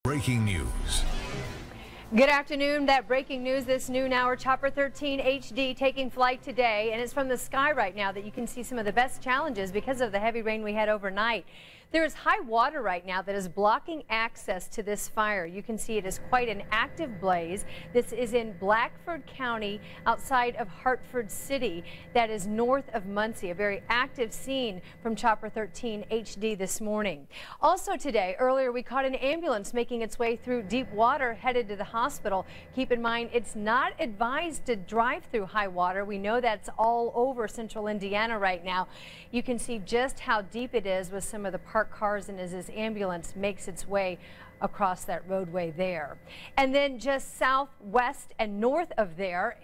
Breaking news. Good afternoon. That breaking news this noon hour, Chopper 13 HD taking flight today, and it's from the sky right now that you can see some of the best challenges because of the heavy rain we had overnight. There is high water right now that is blocking access to this fire. You can see it is quite an active blaze. This is in Blackford County outside of Hartford City. That is north of Muncie. A very active scene from Chopper 13 HD this morning. Also today, earlier we caught an ambulance making its way through deep water headed to the hospital. Keep in mind it's not advised to drive through high water. We know that's all over central Indiana right now. You can see just how deep it is with some of the parked cars and as this ambulance makes its way across that roadway there. And then just southwest and north of there,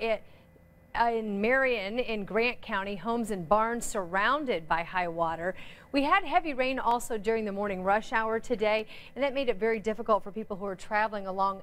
in Marion in Grant County, homes and barns surrounded by high water. We had heavy rain also during the morning rush hour today, and that made it very difficult for people who are traveling along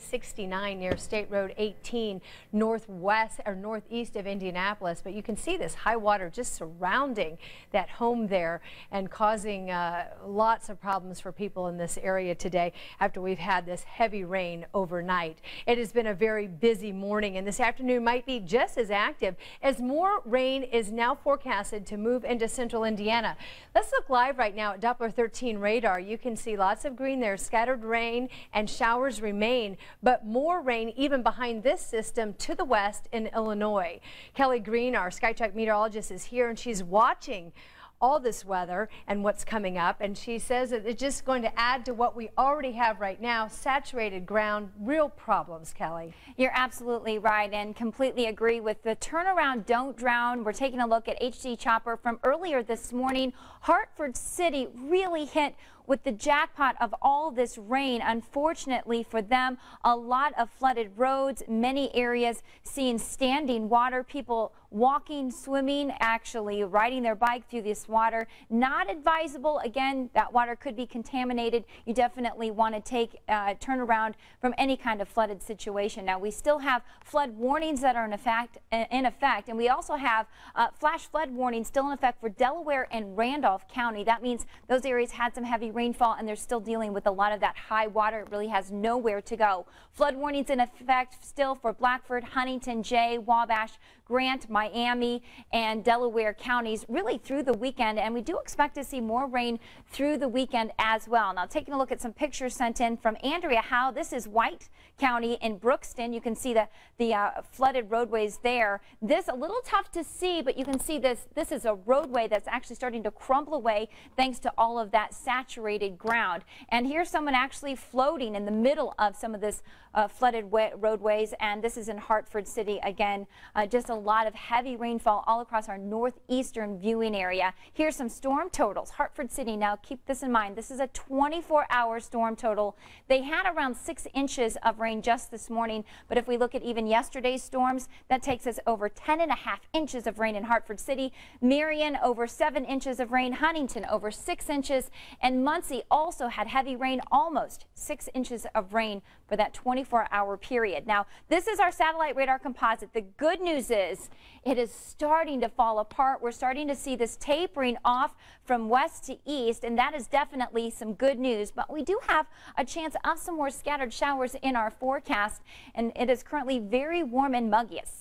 I-69 near State Road 18 northwest or northeast of Indianapolis. But you can see this high water just surrounding that home there and causing lots of problems for people in this area today after we've had this heavy rain overnight. It has been a very busy morning, and this afternoon might be just as active as more rain is now forecasted to move into central Indiana. Let's look live right now at Doppler 13 radar. You can see lots of green there. Scattered rain and showers remain, but more rain even behind this system to the west in Illinois. Kelly Green, our SkyTrack meteorologist, is here, and she's watching all this weather and what's coming up, and she says that it's just going to add to what we already have right now. Saturated ground, real problems. Kelly, you're absolutely right and completely agree with the turnaround, don't drown. We're taking a look at HD Chopper from earlier this morning. Hartford City really hit with the jackpot of all this rain. Unfortunately for them, a lot of flooded roads, many areas seeing standing water, people walking, swimming, actually riding their bike through this water. Not advisable. Again, that water could be contaminated. You definitely want to take turn around from any kind of flooded situation. Now, we still have flood warnings that are in effect, and we also have flash flood warnings still in effect for Delaware and Randolph County. That means those areas had some heavy rainfall, and they're still dealing with a lot of that high water. It really has nowhere to go. Flood warnings in effect still for Blackford, Huntington, Jay, Wabash, Grant, Miami, and Delaware counties really through the weekend, and we do expect to see more rain through the weekend as well. Now, taking a look at some pictures sent in from Andrea Howe. This is White County in Brookston. You can see the flooded roadways there. This a little tough to see, but you can see this is a roadway that's actually starting to crumble away thanks to all of that saturated ground. And here's someone actually floating in the middle of some of this flooded roadways, and this is in Hartford City. Again, just a lot of heavy rainfall all across our northeastern viewing area. Here's some storm totals. Hartford City, now keep this in mind, this is a 24-hour storm total. They had around 6 inches of rain just this morning, but if we look at even yesterday's storms, that takes us over 10.5 inches of rain in Hartford City. Marion over 7 inches of rain, Huntington over 6 inches, and Muncie also had heavy rain, almost 6 inches of rain for that 24-hour period. Now, this is our satellite radar composite. The good news is it is starting to fall apart. We're starting to see this tapering off from west to east, and that is definitely some good news. But we do have a chance of some more scattered showers in our forecast, and it is currently very warm and muggy at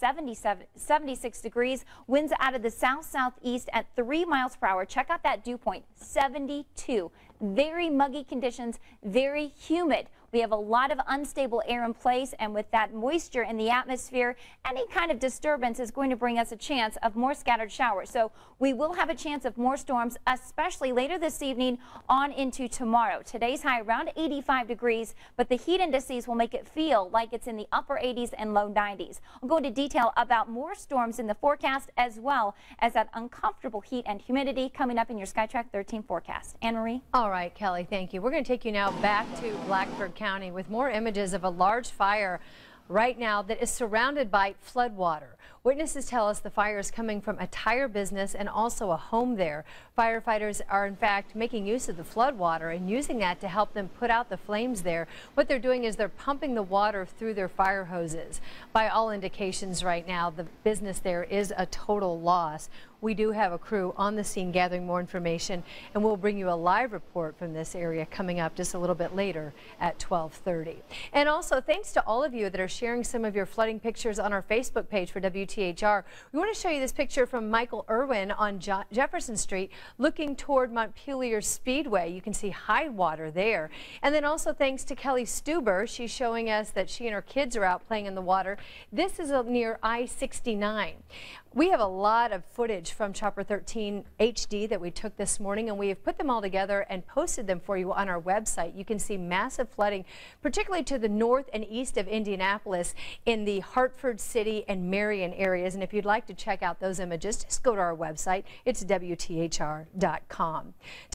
76 degrees. Winds out of the south-southeast at 3 miles per hour. Check out that dew point, 72. Very muggy conditions, very humid. We have a lot of unstable air in place, and with that moisture in the atmosphere, any kind of disturbance is going to bring us a chance of more scattered showers. So we will have a chance of more storms, especially later this evening on into tomorrow. Today's high around 85 degrees, but the heat indices will make it feel like it's in the upper 80s and low 90s. I'll go into detail about more storms in the forecast, as well as that uncomfortable heat and humidity coming up in your SkyTrack 13 forecast. Anne Marie? All right, Kelly, thank you. We're going to take you now back to Blackford County with more images of a large fire right now that is surrounded by flood water. Witnesses tell us the fire is coming from a tire business and also a home there. Firefighters are in fact making use of the flood water and using that to help them put out the flames there. What they're doing is they're pumping the water through their fire hoses. By all indications right now, the business there is a total loss. We do have a crew on the scene gathering more information, and we'll bring you a live report from this area coming up just a little bit later at 12:30. And also, thanks to all of you that are sharing some of your flooding pictures on our Facebook page for WTHR. We want to show you this picture from Michael Irwin on Jefferson Street looking toward Montpelier Speedway. You can see high water there. And then also thanks to Kelly Stuber, she's showing us that she and her kids are out playing in the water. This is near I-69. We have a lot of footage from Chopper 13 HD that we took this morning, and we have put them all together and posted them for you on our website. You can see massive flooding, particularly to the north and east of Indianapolis in the Hartford City and Marion areas. And if you'd like to check out those images, just go to our website. It's WTHR.com.